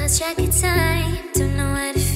lost track of time, don't know where to